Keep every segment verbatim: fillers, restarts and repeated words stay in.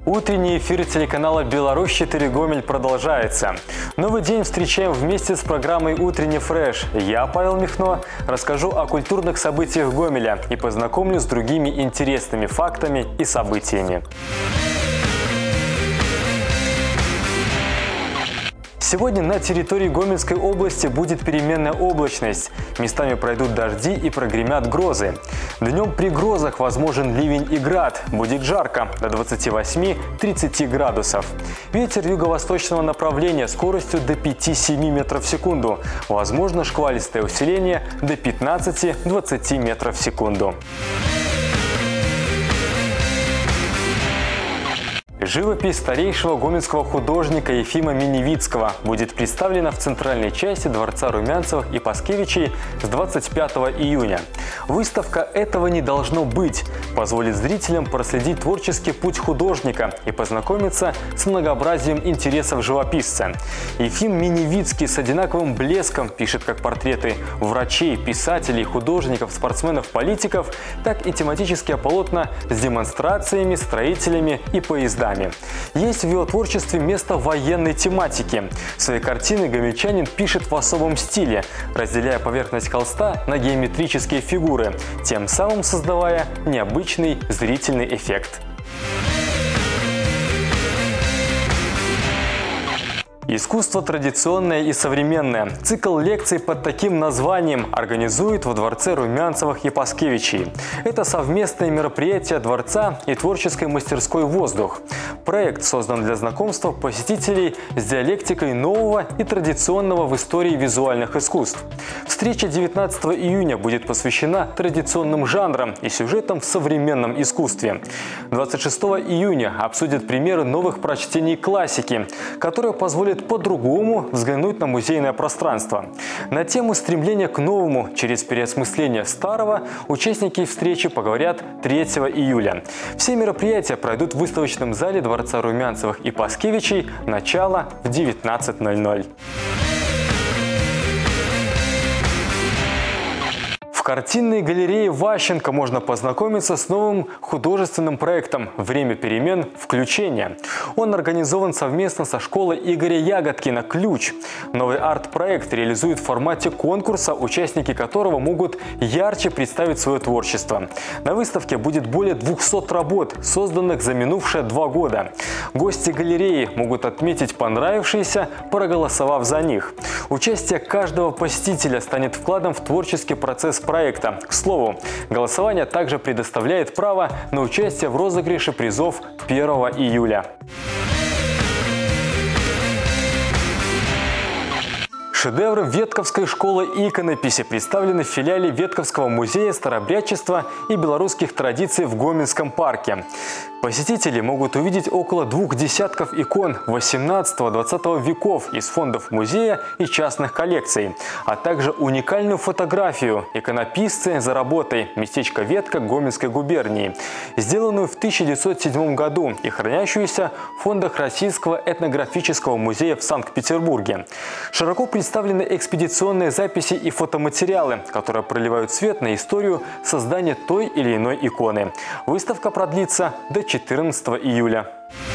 Утренний эфир телеканала «Беларусь четыре Гомель» продолжается. Новый день встречаем вместе с программой «Утренний фреш». Я, Павел Михно, расскажу о культурных событиях Гомеля и познакомлю с другими интересными фактами и событиями. Сегодня на территории Гомельской области будет переменная облачность. Местами пройдут дожди и прогремят грозы. Днем при грозах возможен ливень и град. Будет жарко – до двадцати восьми — тридцати градусов. Ветер юго-восточного направления скоростью до пяти-семи метров в секунду. Возможно шквалистое усиление до пятнадцати — двадцати метров в секунду. Живопись старейшего гомельского художника Ефима Миневицкого будет представлена в центральной части Дворца Румянцевых и Паскевичей с двадцать пятого июня. Выставка «Этого не должно быть» позволит зрителям проследить творческий путь художника и познакомиться с многообразием интересов живописца. Ефим Миневицкий с одинаковым блеском пишет как портреты врачей, писателей, художников, спортсменов, политиков, так и тематические полотна с демонстрациями, строителями и поездами. Есть в его творчестве место военной тематики. Свои картины гомельчанин пишет в особом стиле, разделяя поверхность холста на геометрические фигуры, тем самым создавая необычный зрительный эффект. Искусство традиционное и современное. Цикл лекций под таким названием организует во Дворце Румянцевых и Паскевичей. Это совместное мероприятие Дворца и творческой мастерской «Воздух». Проект создан для знакомства посетителей с диалектикой нового и традиционного в истории визуальных искусств. Встреча девятнадцатого июня будет посвящена традиционным жанрам и сюжетам в современном искусстве. двадцать шестого июня обсудят примеры новых прочтений классики, которые позволят по-другому взглянуть на музейное пространство. На тему стремления к новому через переосмысление старого участники встречи поговорят третьего июля. Все мероприятия пройдут в выставочном зале Дворца Румянцевых и Паскевичей, начало в девятнадцать ноль ноль. В картинной галерее Ващенко можно познакомиться с новым художественным проектом «Время перемен. Включение». Он организован совместно со школой Игоря Ягодкина «Ключ». Новый арт-проект реализует в формате конкурса, участники которого могут ярче представить свое творчество. На выставке будет более двухсот работ, созданных за минувшие два года. Гости галереи могут отметить понравившиеся, проголосовав за них. Участие каждого посетителя станет вкладом в творческий процесс проекта. проекта. К слову, голосование также предоставляет право на участие в розыгрыше призов первого июля. Шедевры Ветковской школы иконописи представлены в филиале Ветковского музея старообрядчества и белорусских традиций в Гомельском парке. Посетители могут увидеть около двух десятков икон восемнадцатого-двадцатого веков из фондов музея и частных коллекций, а также уникальную фотографию иконописцы за работой местечко Ветка Гомельской губернии, сделанную в тысяча девятьсот седьмом году и хранящуюся в фондах Российского этнографического музея в Санкт-Петербурге. Широко представлены экспедиционные записи и фотоматериалы, которые проливают свет на историю создания той или иной иконы. Выставка продлится до четырнадцатого июля.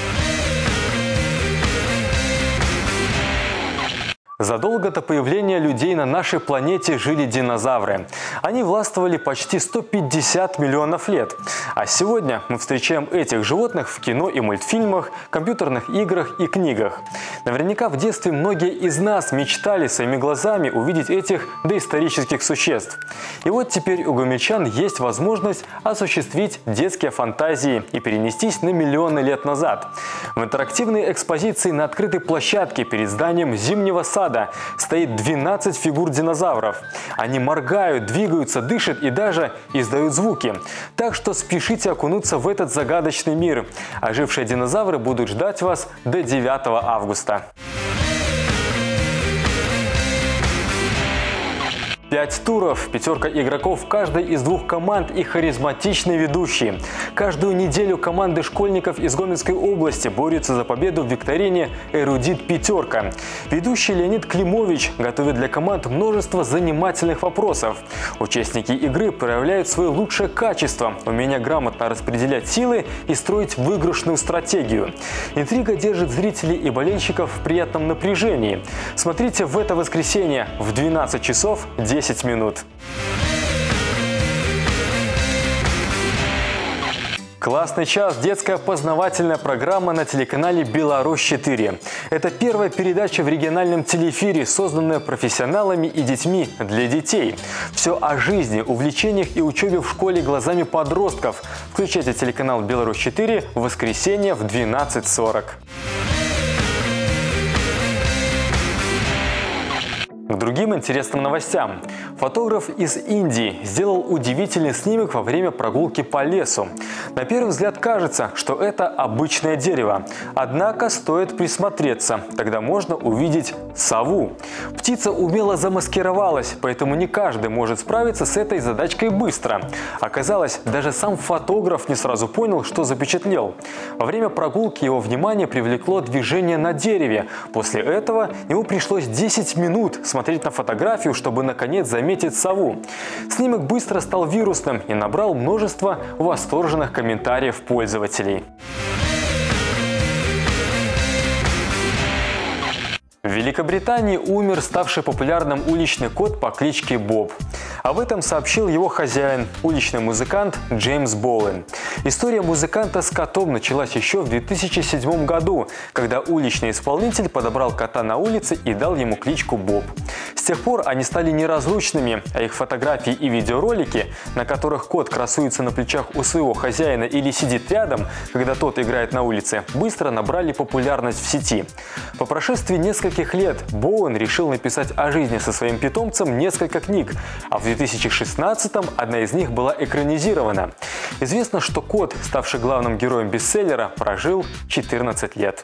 Задолго до появления людей на нашей планете жили динозавры. Они властвовали почти сто пятьдесят миллионов лет. А сегодня мы встречаем этих животных в кино и мультфильмах, компьютерных играх и книгах. Наверняка в детстве многие из нас мечтали своими глазами увидеть этих доисторических существ. И вот теперь у гомельчан есть возможность осуществить детские фантазии и перенестись на миллионы лет назад. В интерактивной экспозиции на открытой площадке перед зданием Зимнего сада стоит двенадцать фигур динозавров. Они моргают, двигаются, дышат и даже издают звуки. Так что спешите окунуться в этот загадочный мир. Ожившие динозавры будут ждать вас до девятого августа. Пять туров, пятерка игроков каждой из двух команд и харизматичные ведущие. Каждую неделю команды школьников из Гомельской области борются за победу в викторине «Эрудит Пятерка». Ведущий Леонид Климович готовит для команд множество занимательных вопросов. Участники игры проявляют свое лучшее качество – умение грамотно распределять силы и строить выигрышную стратегию. Интрига держит зрителей и болельщиков в приятном напряжении. Смотрите в это воскресенье в двенадцать часов десять минут. «Классный час» – детская познавательная программа на телеканале «Беларусь четыре». Это первая передача в региональном телеэфире, созданная профессионалами и детьми для детей. Все о жизни, увлечениях и учебе в школе глазами подростков. Включайте телеканал «Беларусь четыре» в воскресенье в двенадцать сорок. К другим интересным новостям. Фотограф из Индии сделал удивительный снимок во время прогулки по лесу. На первый взгляд кажется, что это обычное дерево. Однако стоит присмотреться, тогда можно увидеть сову. Птица умело замаскировалась, поэтому не каждый может справиться с этой задачкой быстро. Оказалось, даже сам фотограф не сразу понял, что запечатлел. Во время прогулки его внимание привлекло движение на дереве. После этого ему пришлось десять минут смотреть смотреть на фотографию, чтобы наконец заметить сову. Снимок быстро стал вирусным и набрал множество восторженных комментариев пользователей. В Великобритании умер ставший популярным уличный кот по кличке Боб. Об этом сообщил его хозяин, уличный музыкант Джеймс Боуэн. История музыканта с котом началась еще в две тысячи седьмом году, когда уличный исполнитель подобрал кота на улице и дал ему кличку Боб. С тех пор они стали неразлучными, а их фотографии и видеоролики, на которых кот красуется на плечах у своего хозяина или сидит рядом, когда тот играет на улице, быстро набрали популярность в сети. По прошествии нескольких лет Боуэн решил написать о жизни со своим питомцем несколько книг, а в две тысячи шестнадцатом одна из них была экранизирована. Известно, что кот, ставший главным героем бестселлера, прожил четырнадцать лет.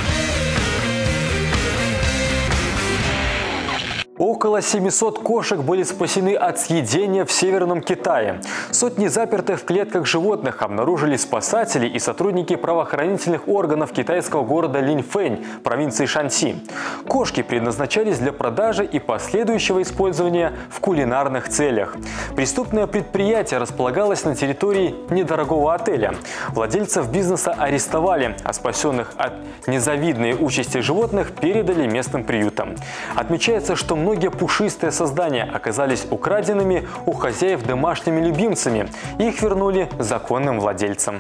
Около семисот кошек были спасены от съедения в Северном Китае. Сотни запертых в клетках животных обнаружили спасатели и сотрудники правоохранительных органов китайского города Линьфэнь, провинции Шанси. Кошки предназначались для продажи и последующего использования в кулинарных целях. Преступное предприятие располагалось на территории недорогого отеля. Владельцев бизнеса арестовали, а спасенных от незавидной участи животных передали местным приютам. Отмечается, что многие пушистые создания оказались украденными у хозяев домашними любимцами. Их вернули законным владельцам.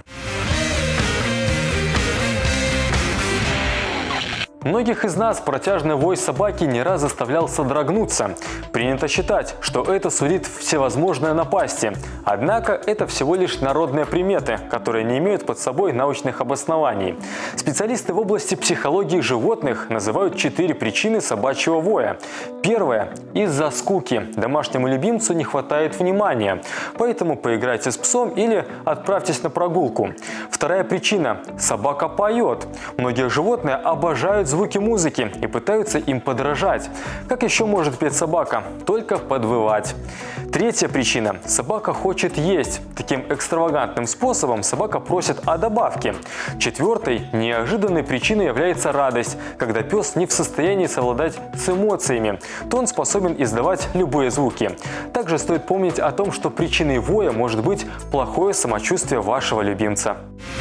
Многих из нас протяжный вой собаки не раз заставлял содрогнуться. Принято считать, что это сулит всевозможные напасти. Однако это всего лишь народные приметы, которые не имеют под собой научных обоснований. Специалисты в области психологии животных называют четыре причины собачьего воя. Первая – из-за скуки. Домашнему любимцу не хватает внимания, поэтому поиграйте с псом или отправьтесь на прогулку. Вторая причина – собака поет. Многие животные обожают звуки музыки и пытаются им подражать. Как еще может петь собака? Только подвывать. Третья причина – собака хочет есть. Таким экстравагантным способом собака просит о добавке. Четвертой, неожиданной причиной является радость, когда пес не в состоянии совладать с эмоциями, то он способен издавать любые звуки. Также стоит помнить о том, что причиной воя может быть плохое самочувствие вашего любимца.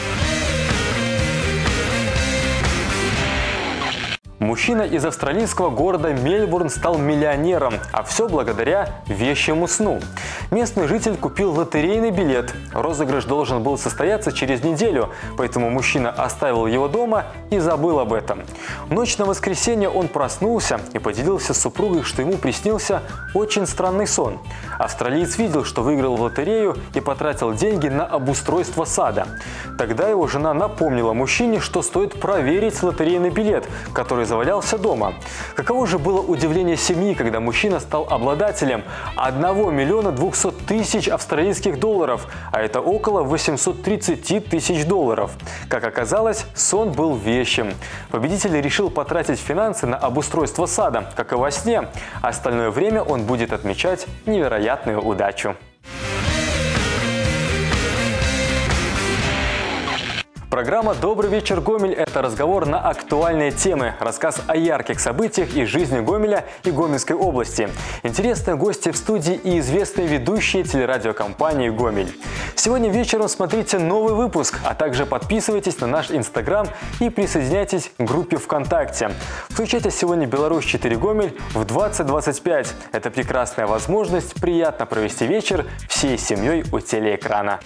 Мужчина из австралийского города Мельбурн стал миллионером, а все благодаря вещему сну. Местный житель купил лотерейный билет. Розыгрыш должен был состояться через неделю, поэтому мужчина оставил его дома и забыл об этом. В ночь на воскресенье он проснулся и поделился с супругой, что ему приснился очень странный сон. Австралиец видел, что выиграл в лотерею и потратил деньги на обустройство сада. Тогда его жена напомнила мужчине, что стоит проверить лотерейный билет, который завалялся дома. Каково же было удивление семьи, когда мужчина стал обладателем одного миллиона двухсот тысяч австралийских долларов, а это около восьмисот тридцати тысяч долларов. Как оказалось, сон был вещим. Победитель решил потратить финансы на обустройство сада, как и во сне. Остальное время он будет отмечать невероятную удачу. Программа «Добрый вечер, Гомель» – это разговор на актуальные темы, рассказ о ярких событиях из жизни Гомеля и Гомельской области, интересные гости в студии и известные ведущие телерадиокомпании «Гомель». Сегодня вечером смотрите новый выпуск, а также подписывайтесь на наш Инстаграм и присоединяйтесь к группе ВКонтакте. Включайте сегодня «Беларусь четыре Гомель» в двадцать двадцать пять. Это прекрасная возможность приятно провести вечер всей семьей у телеэкрана.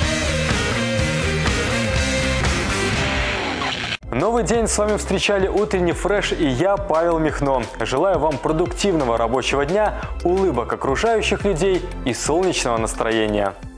Новый день с вами встречали утренний фреш и я, Павел Михно. Желаю вам продуктивного рабочего дня, улыбок окружающих людей и солнечного настроения.